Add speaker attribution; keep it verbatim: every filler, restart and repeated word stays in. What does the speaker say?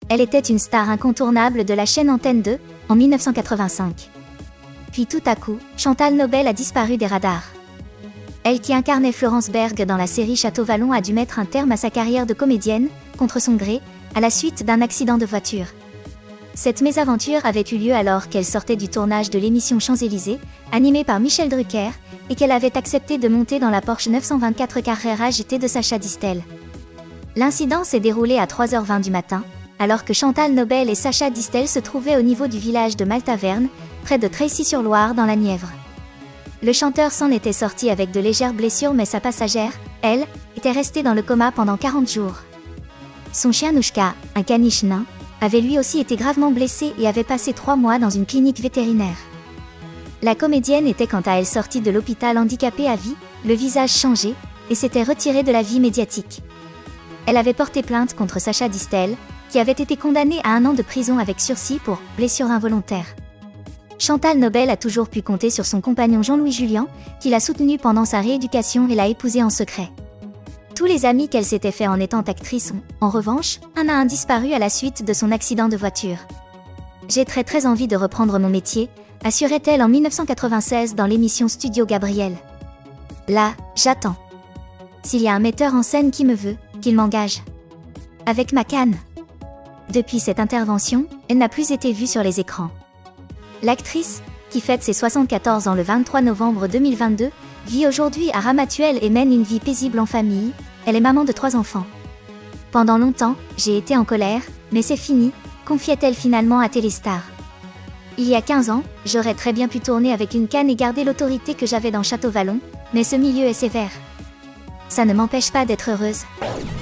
Speaker 1: Elle était une star incontournable de la chaîne Antenne deux, en mille neuf cent quatre-vingt-cinq. Puis tout à coup, Chantal Nobel a disparu des radars. Elle qui incarnait Florence Berg dans la série Château Vallon a dû mettre un terme à sa carrière de comédienne, contre son gré, à la suite d'un accident de voiture. Cette mésaventure avait eu lieu alors qu'elle sortait du tournage de l'émission Champs-Élysées, animée par Michel Drucker, et qu'elle avait accepté de monter dans la Porsche neuf cent vingt-quatre Carrera G T de Sacha Distel. L'incident s'est déroulé à trois heures vingt du matin, alors que Chantal Nobel et Sacha Distel se trouvaient au niveau du village de Maltaverne, près de Tracy-sur-Loire dans la Nièvre. Le chanteur s'en était sorti avec de légères blessures mais sa passagère, elle, était restée dans le coma pendant quarante jours. Son chien Nouchka, un caniche nain, avait lui aussi été gravement blessé et avait passé trois mois dans une clinique vétérinaire. La comédienne était quant à elle sortie de l'hôpital handicapée à vie, le visage changé, et s'était retirée de la vie médiatique. Elle avait porté plainte contre Sacha Distel, qui avait été condamné à un an de prison avec sursis pour blessure involontaire. Chantal Nobel a toujours pu compter sur son compagnon Jean-Louis Julien, qui l'a soutenue pendant sa rééducation et l'a épousée en secret. Tous les amis qu'elle s'était fait en étant actrice ont, en revanche, un à un disparu à la suite de son accident de voiture. J'ai très très envie de reprendre mon métier, assurait-elle en mille neuf cent quatre-vingt-seize dans l'émission Studio Gabriel. Là, j'attends. S'il y a un metteur en scène qui me veut, qu'il m'engage. Avec ma canne. Depuis cette intervention, elle n'a plus été vue sur les écrans. L'actrice, qui fête ses soixante-quatorze ans le vingt-trois novembre deux mille vingt-deux, vit aujourd'hui à Ramatuelle et mène une vie paisible en famille. Elle est maman de trois enfants. Pendant longtemps, j'ai été en colère, mais c'est fini, confiait-elle finalement à Téléstar. Il y a quinze ans, j'aurais très bien pu tourner avec une canne et garder l'autorité que j'avais dans Château Vallon, mais ce milieu est sévère. Ça ne m'empêche pas d'être heureuse.